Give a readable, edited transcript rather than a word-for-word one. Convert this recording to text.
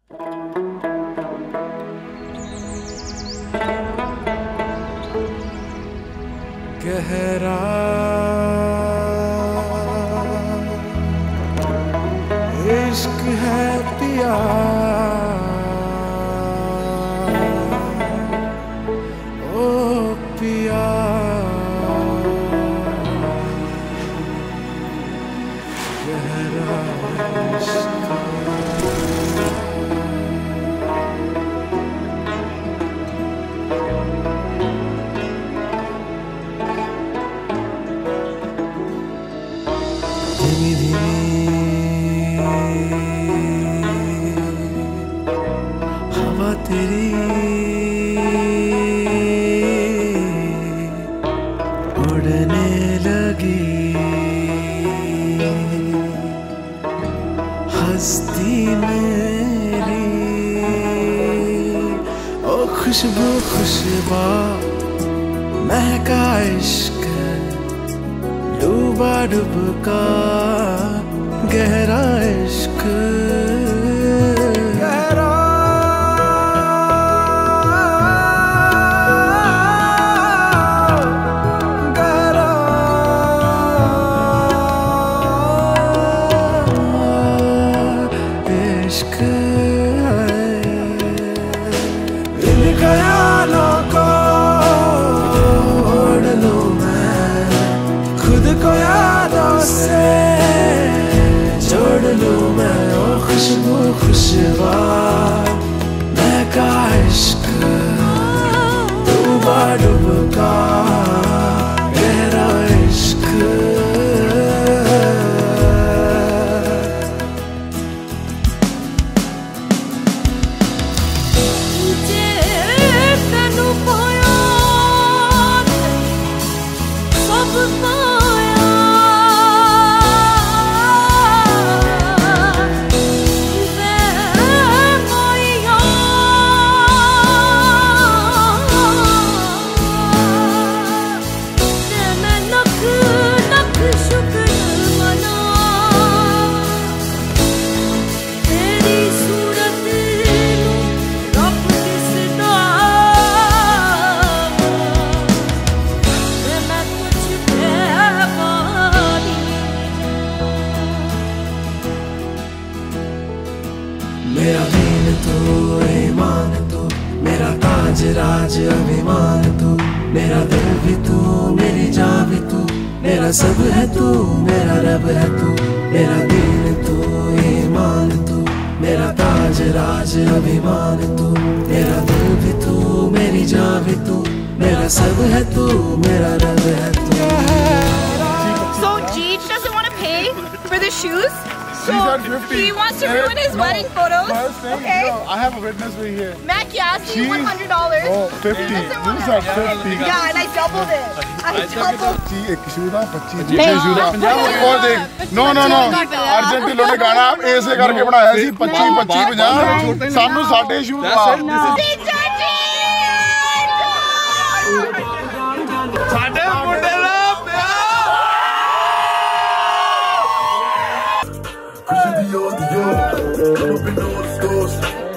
गहरा इश्क है पिया, ओ पिया गहरा इश्क। धीमी धीमी हवा तेरी उड़ने लगी, हस्ती मेरी ओ खुशबू खुशबा महका इश्क, डूबा डुबका गहरा इश्क। गहरा गहरा इश्क है। इन ख्यालों को ओढ़ लूं मैं, खुद को यादों से जोड़ लूं मैं, ओ खुशबू खुशबा महका इश्क, डूबा डुबका गहरा इश्क। मेरा दीन तू, ईमान तू, मेरा ताज राज अभिमान तू, मेरा दिल भी तू, मेरी जान भी तू, मेरा सब है तू, मेरा रब है तू। मेरा दीन तू, ईमान तू, मेरा ताज राज अभिमान तू, मेरा दिल भी तू, मेरी जान भी तू, मेरा सब है तू, मेरा रब है तू। So Jeej doesn't want to pay for the shoes? So he wants to ruin his wedding photos. Okay. I have a witness right here. Matt asked you $100. Oh, 50. You said 50. Yeah, and I doubled it. I doubled. एक शूरा 25 दूसरे शूरा और देख no no no Arjan Dhillon ने गाना ऐसे करके बनाया सी 25 25 50 सानू साडे शूज साडे मुंडे दा प्यार खुशी दी